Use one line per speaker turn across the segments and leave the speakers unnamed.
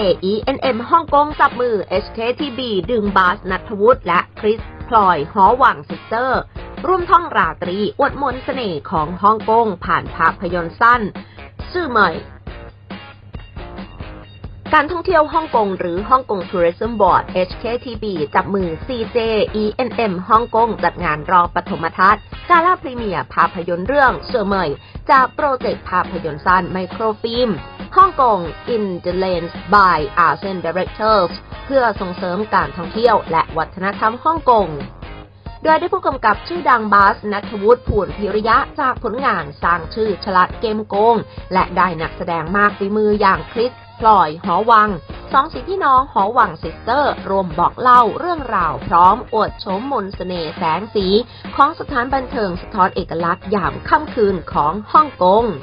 E&M ฮ่องกงจับมือ HKTB ดึงบาสณัฐวุฒิและคริสพลอยหอหวังซิสเตอร์ร่วมท่องราตรีอวดมนต์เสน่ห์ของฮ่องกงผ่านภาพยนตร์สั้นซื่อเหมยการท่องเที่ยวฮ่องกงหรือฮ่องกง Tourism Board HKTB จับมือ CJ E&M ฮ่องกงจัดงานรอบปฐมทัศน์กาล่าพรีเมียร์ภาพยนตร์เรื่องเสื่อเหมยจากโปรเจกต์ภาพยนตร์สั้นไมโครฟิล์มฮ่องกง In the Lens by ASEAN Directors เพื่อส่งเสริมการท่องเที่ยวและวัฒนธรรมฮ่องกงโดยได้ผู้กำกับชื่อดังบาสณัฐวุฒิภูลพิริยะจากผลงานสร้างชื่อฉลาดเกมโกงและได้นักแสดงมากฝีมืออย่างคริสพลอยหอวังสองพี่น้องหอวังซิสเตอร์รวมบอกเล่าเรื่องราวพร้อมอวดโฉมมนต์เสน่ห์แสงสีของสถานบันเทิงสะท้อนเอกลักษณ์ยามค่ำคืนของฮ่องกง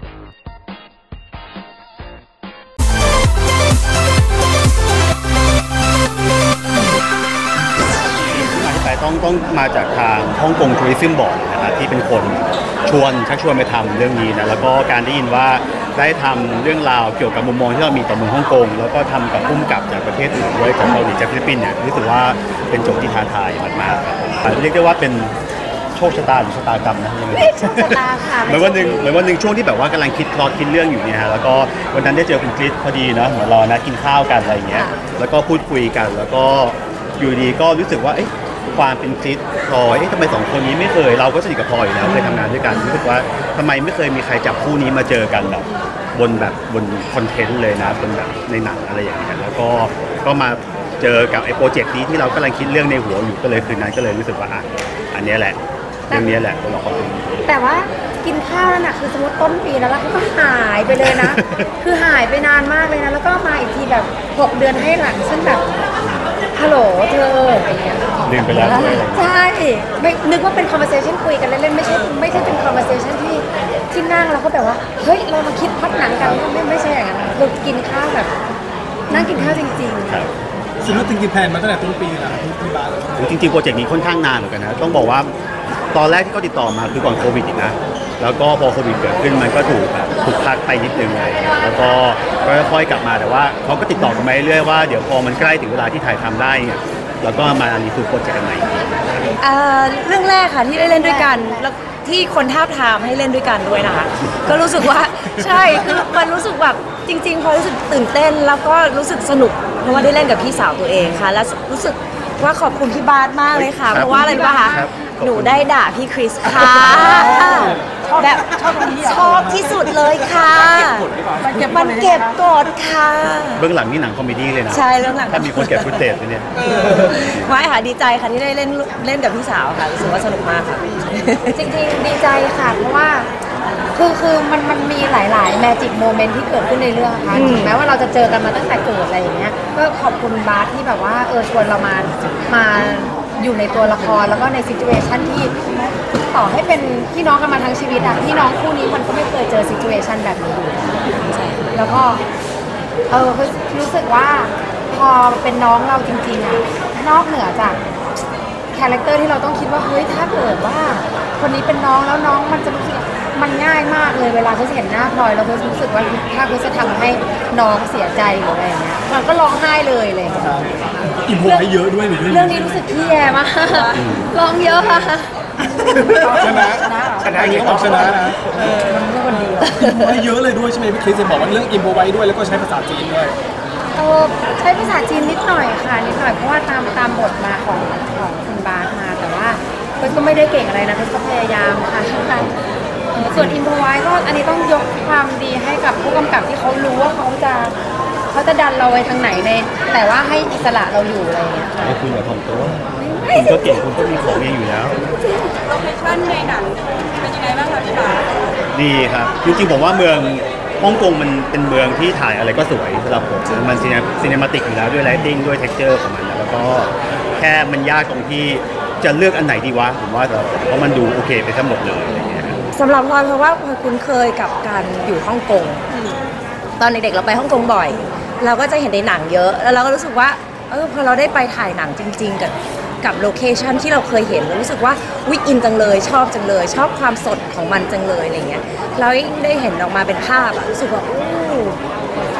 ต้องมาจากทางฮ่องกง Tourism Board นะครับที่เป็นคนชักชวนไปทำเรื่องนี้นะแล้วก็การได้ยินว่าได้ทำเรื่องราวเกี่ยวกับมุมมองที่เรามีต่อเมืองฮ่องกงแล้วก็ทำกับผู้กำกับจากประเทศอื่นด้วยจากเกาหลีจากฟิลิปปินส์เนี่ยรู้สึกว่าเป็นโจทย์ที่ท้าทายมากๆครับเรียกได้ว่าเป็นโชคชะตาหรือชะตากรรมนะ
โชคชะตาค่ะ
เหมือนวันหนึ่งช่วงที่แบบว่ากำลังคิดเรื่องอยู่เนี่ยฮะแล้วก็วันนั้นได้เจอคุณคริสพอดีเนาะเหมือนเรานัดกินข้าวกันอะไรอย่างเงี้ยแล้วก็พูดคุยกันแล้วก็อยู่ดีก็รู้สึกว่าความเป็นคริสพลอยทำไมสองคนนี้ไม่เคยเราก็สนิทกับพลอยอยู่แล้วเคยทำงานด้วยกันรู้สึกว่าทำไมไม่เคยมีใครจับคู่นี้มาเจอกันแบบบนคอนเทนต์เลยนะบนแบบในหนังอะไรอย่างเงี้ยแล้วก็มาเจอกับไอ้โปรเจกต์นี้ที่เรากำลังคิดเรื่องในหัวอยู่ก็เลยคืนนั้นก็เลยรู้สึกว่าอันนี้แหละเรื่องนี้แหละตัวละคร
แต่ว่ากินข้าวนั่นน่ะคือสมมติต้นปีแล้วก็หายไปเลยนะ คือหายไปนานมากเลยนะแล้วก็มาอีกทีแบบ6 เดือนให้หลังซึ่งแบบฮัลโหลเธออะไรเงี้ย
ลืมไปแล้ว
ใช่ไม่นึกว่าเป็น conversation คุยกันเล่นๆไม่ใช่เป็น conversation ที่นั่งแล้วก็แบบว่าเฮ้ยเรามาคิดพัดหนังกันไม่ใช่อย่างนั้นเรากินข้าวแบบนั่งกินข้าวจริงๆ
ซึ่งเราจริงๆแพลนมาตั้งแต่ต้นปีแล้วที่บ้าน
จริงๆโปรเจกต์นี้ค่อนข้างนานเหมือนกันนะต้องบอกว่าตอนแรกที่เขาติดต่อมาคือก่อนโควิดอีกนะแล้วก็พอโควิดเกิดขึ้นมันก็ถูกพักไปนิดนึงเลยแล้วก็ค่อยๆกลับมาแต่ว่าเขาก็ติดต่อกันมาเรื่อยๆว่าเดี๋ยวพอมันใกล้ถึงเวลาที่ถ่ายทำได้แล้วก็มารีทูโปรเจกต์กันใหม่
เรื่องแรกค่ะที่ได้เล่นด้วยกันแล้วที่คนท้าทามให้เล่นด้วยกันด้วยนะคะก็รู้สึกว่าใช่คือมันรู้สึกแบบจริงๆพอรู้สึกตื่นเต้นแล้วก็รู้สึกสนุกเพราะว่าได้เล่นกับพี่สาวตัวเองค่ะและรู้สึกว่าขอบคุณพี่บาสมากเลยค่ะเพราะว่าอะไรรู้ป่ะคะหนูได้ด่าพี่คริสค่ะแบบชอบที่สุดเลยค่ะมันเก็บกดค่ะ
เบื้องหลังนี่หนังคอมเมดี้เลยนะ
ใช่เรื่องหลัง
ถ้ามีคนเก็บฟุตเทจเนี่ย
ไม่ค่ะดีใจค่ะที่ได้เล่นกับพี่สาวค่ะรู้สึกว่าสนุกมากค่ะ
จริงๆดีใจค่ะเพราะว่าคือมันมีหลายๆแมจิกโมเมนต์ที่เกิดขึ้นในเรื่องค่ะถึงแม้ว่าเราจะเจอกันมาตั้งแต่เกิดอะไรอย่างเงี้ยก็ขอบคุณบาสที่แบบว่าชวนเรามาอยู่ในตัวละครแล้วก็ในซิจูเอชันที่ต่อให้เป็นพี่น้องกันมาทั้งชีวิตอะพี่น้องคู่นี้มันก็ไม่เคยเจอซิจูเอชันแบบนี้แล้วก็รู้สึกว่าพอเป็นน้องเราจริงๆอะนอกเหนือจากคาแรคเตอร์ที่เราต้องคิดว่าเฮ้ยถ้าเกิดว่าคนนี้เป็นน้องแล้วน้องมันจะรู้สึกมันง่ายมากเลยเวลาเขาเห็นหน้าพลอยแล้วเขารู้สึกว่าถ้าเขาจะทำให้น้องเสียใจหรืออะไรอย่างเงี้ยมันก็ร้องไห้เลยอะไรอย่างเงี้ย
อิมโพให้เยอะด้วย
เรื่องนี้รู้สึกที่แย่มากร้องเยอะค่ะ
ชนะอย่างนี้ต้องชนะนะ
มันไม่คนดี
อิมโพให้เยอะเลยด้วยใช่ไหมพี่คริสจะบอกว่าเรื่องอิมโพไว้ด้วยแล้วก็ใช้ภาษาจีนด้วย
ใช้ภาษาจีนนิดหน่อยค่ะนิดหน่อยเพราะว่าตามบทมาของคุณบาสมาแต่ว่าก็ไม่ได้เก่งอะไรนะก็พยายามค่ะส่วนอินโพไว้ก็อันนี้ต้องยกความดีให้กับผู้กำกับที่เขารู้ว่าเขาจะดันเราไปทางไหนในแต่ว่าให้อิสระเราอยู่อะไรอย่างเงี้ยค่ะ
คุณอย่าถ่อมตัวคุณก็เก่งคุณก็มีของเองอยู่แล้ว
โลเคชั่นในหนังเป็นยังไงบ้างคะพี่บาส
ดีครับจริงๆผมว่าเมืองฮ่องกงมันเป็นเมืองที่ถ่ายอะไรก็สวยสำหรับผมมันซีเนมาติกอยู่แล้วด้วยไลติ้งด้วยเท็กเจอร์ของมันแล้วก็แค่มันยากตรงที่จะเลือกอันไหนดีวะผมว่าเพราะมันดูโอเคไปทั้งหมดเลยอะไรเงี้ย
สำหรับพลอยเพราะว่าพลอยคุ้นเคยกับการอยู่ฮ่องกงตอนเด็กๆเราไปฮ่องกงบ่อยเราก็จะเห็นในหนังเยอะแล้วเราก็รู้สึกว่าพอเราได้ไปถ่ายหนังจริงๆกับโลเคชั่นที่เราเคยเห็นเรารู้สึกว่าวิอินจังเลยชอบจังเลยชอบความสดของมันจังเลยอะไรเงี้ยเราได้เห็นออกมาเป็นภาพรู้สึกว่า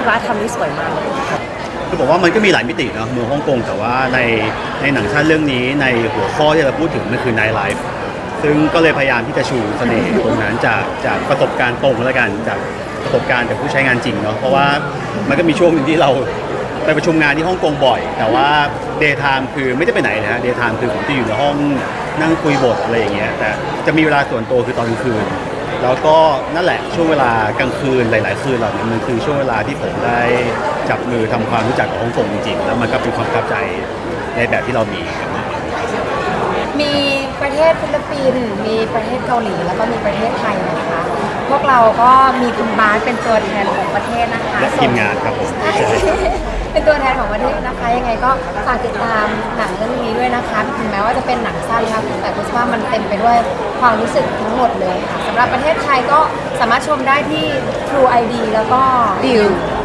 บาสทำนี่สวยมากเลย
คือบอกว่ามันก็มีหลายมิติเนาะเมืองฮ่องกงแต่ว่าในหนังสั้นเรื่องนี้ในหัวข้อที่เราพูดถึงมันคือ night life ซึ่งก็เลยพยายามที่จะชูเสน่ห์ตรงนั้นจากประสบการณ์ตรงแล้วกันจากประสบการณ์จากผู้ใช้งานจริงเนาะเพราะว่ามันก็มีช่วงหนึ่งที่เราไปประชุมงานที่ฮ่องกงบ่อยแต่ว่า day time คือไม่ได้ไปไหนนะฮะ day time คือผมจะอยู่ในห้องนั่งคุยบทอะไรอย่างเงี้ยแต่จะมีเวลาส่วนตัวคือตอนกลางคืนแล้วก็นั่นแหละช่วงเวลากลางคืนหลายๆคืนเหล่านั้นมันคือช่วงเวลาที่ผมได้จับมือทำความรู้จักกับฮ่องกงจริงๆแล้วมันก็เป็นความประทับใจในแบบที่เรามีกับมัน
มีประเทศฟิลิปปินส์มีประเทศเกาหลีแล้วก็มีประเทศไทยนะคะ พวกเราก็มีคุณบาสเป็นตัวแทนของประเทศนะคะ
และทีมงานครับผม
เป็นตัวแทนของประเทศนะคะ ยังไงก็ฝากติดตามหนังเรื่องนี้ด้วยนะคะถึงแม้ว่าจะเป็นหนังสั้นครับแต่คิดว่ามันเต็มไปด้วยความรู้สึกทั้งหมดเลยค่ะสำหรับประเทศไทยก็สามารถชมได้ที่ True ID แล้วก็
วิว